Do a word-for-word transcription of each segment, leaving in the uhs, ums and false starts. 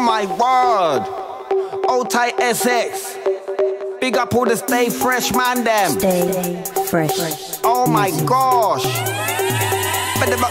my word. Old tight S X. Big up all the Stay Fresh man them. Stay fresh. Oh my gosh. Back to the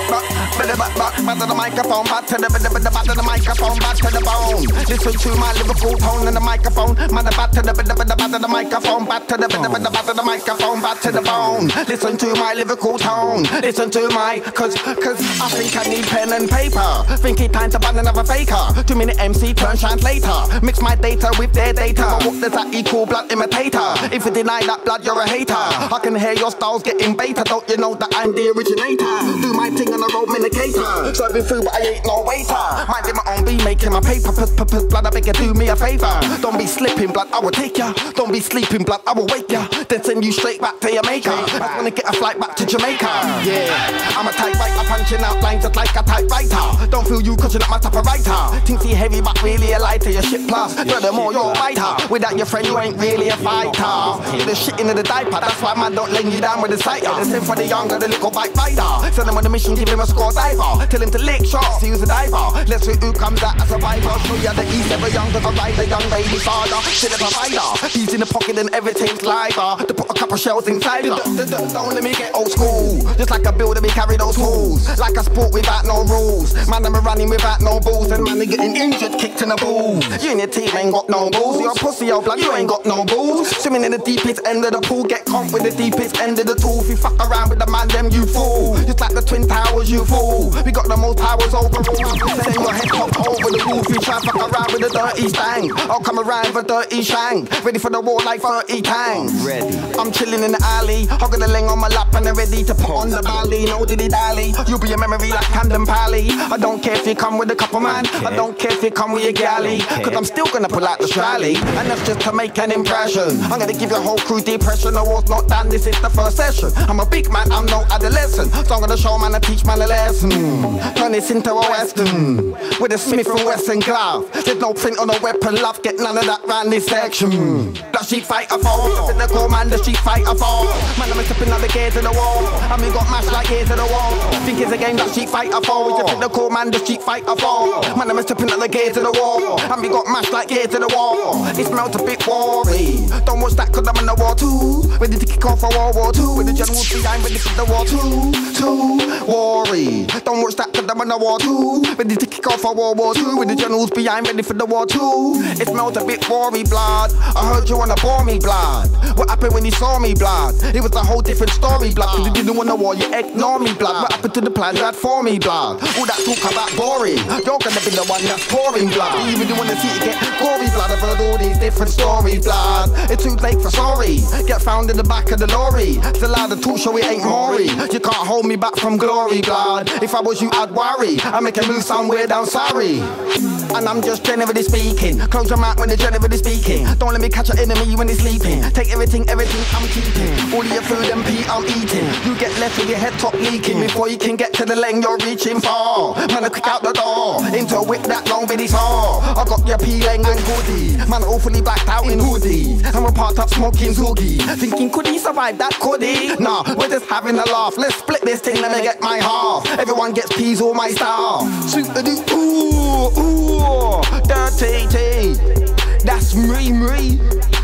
microphone, back to the back to the microphone, back to the bone. Listen to my Liverpool tone in the microphone. Man, back to the back to the microphone, back to the back to the microphone, back to the bone. Listen to my Liverpool tone. Listen to my, cause, cause I think I need pen and paper. Think it's time to ban another faker. Two minute M C turn translator. Mix my data with their data. What does that equal? Blood imitator. If you deny that blood, you're a hater. I can hear your styles getting beta. Don't you know that I'm the originator? Do my thing on the road, minicator. Serving food, but I ain't no waiter. Minding my own beat, making my paper. Puss, puss, puss, blood, I beg you, do me a favor. Don't be slipping, blood, I will take ya. Don't be sleeping, blood, I will wake ya. Then send you straight back to your maker. I wanna get a flight back to Jamaica. Yeah, I'm a typewriter, punching out lines just like a typewriter. Don't feel you cause you're not my type of writer. Think you heavy, but really a lighter. Your shit plus, furthermore, you're a fighter. Without your friend, you ain't really a fighter. The shit into the diaper, that's why man don't lay you down with the cider. The same for the younger, the little bike rider. Send them on the mission, give him a score diver. Tell him to lick shots, use a diver. Let's see who comes out as a survivor. Show you the East, ever young to ride the young baby father. Shit a provider. He's in the pocket and everything's liver. To put a couple shells inside her. Don't let me get old school. Just like a builder, we carry those tools. Like a sport without no rules. Man, I'm running without no balls. And man, they getting injured, kicked in the balls. You and your team ain't got no balls. You're a pussy, old blood, you ain't got no balls. Swimming in the deepest end of the pool. Get comp with the deepest end of the tool. If you fuck around with the man, them you fool. Just like the Twin Towers, you fool. We got the most powers overall. Send your head top over the roof. You try fuck around with the dirty stang. I'll come around with a dirty shank. Ready for the war like thirty tanks. Ready. I'm chilling in the alley. Hogging the ling on my lap and I'm ready to put on the bally. No dilly dally. You'll be a memory like Camden Pally. I don't care if you come with a couple man. I don't care if you come with your galley. Cause I'm still gonna pull out the strally. And that's just to make an impression. I'm gonna give your whole crew depression. The war's not done, this is the first session. I'm a big man, I'm no adolescent. So I'm gonna show man and teach man a lesson. Turn this into a western with a Smith and Wesson glove. There's no print on a weapon, love. Get none of that round this section. The sheep fighter for the call man, the sheep fighter for. Man, I'm stepping up the gears of the wall. And we got mashed like gears of the wall. Think it's a game that sheep fighter for. We just the call man, the sheep fighter for. Man, I'm stepping up the gears of the wall. And we got mashed like gears of the wall. It smells a bit worry. Don't watch that cause I'm in the war too. Ready to kick off for World War Two. With the generals behind, ready for the war too. Too worry. Don't watch that cause I'm in the war too. Ready to kick off for World War Two. With the generals behind, ready for the war too. It smelled a bit worry, blood. I heard you wanna bore me, blood. What happened when you saw me, blood? It was a whole different story, blood. Cause you didn't want the war, you ignore me, blood. What happened to the plan you had for me, blood? All that talk about boring. You're gonna be the one that's pouring, blood. You really wanna see it get gory, blood. I've heard all these different stories, blood. It's too late for sorry. Get found in the back of the lorry. Still out the talk show, it ain't Maury. You can't hold me back from glory, blood. If I was you, I'd worry. I make a move somewhere down sorry. And I'm just generally speaking. Close your mouth when they're generally speaking. Don't let me catch an enemy when they're sleeping. Take everything, everything I'm keeping. All of your food and pee I'm eating. You get left with your head top leaking. Before you can get to the lane you're reaching for. Man, I quick out the door. Into a whip that long bitty saw. I got your P-Lang and hoodie. Man, awfully blacked out in hoodie. And we're parked up smoking zoogie. Thinking, could he survive that? Could he? Nah, we're just having a laugh. Let's split this thing, let me get my half. Everyone gets peas or my star. Shoot the do, ooh, ooh, dirty tea. That's me, me.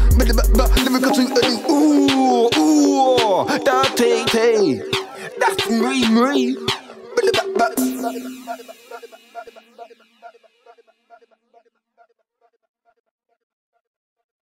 Lyrical shoot the do, ooh, ooh, dirty tea. That's me, me.